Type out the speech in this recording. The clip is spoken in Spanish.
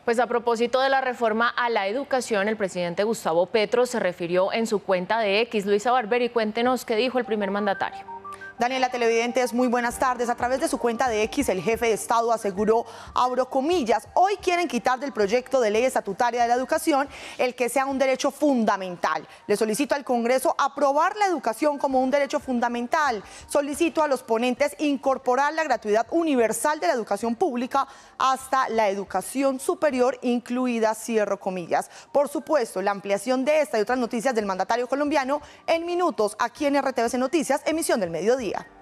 Pues a propósito de la reforma a la educación, el presidente Gustavo Petro se refirió en su cuenta de X. Luisa Barberi, cuéntenos qué dijo el primer mandatario. Daniela, televidentes, muy buenas tardes. A través de su cuenta de X, el jefe de Estado aseguró, abro comillas, hoy quieren quitar del proyecto de ley estatutaria de la educación el que sea un derecho fundamental. Le solicito al Congreso aprobar la educación como un derecho fundamental. Solicito a los ponentes incorporar la gratuidad universal de la educación pública hasta la educación superior incluida, cierro comillas. Por supuesto, la ampliación de esta y otras noticias del mandatario colombiano en minutos aquí en RTVC Noticias, emisión del mediodía.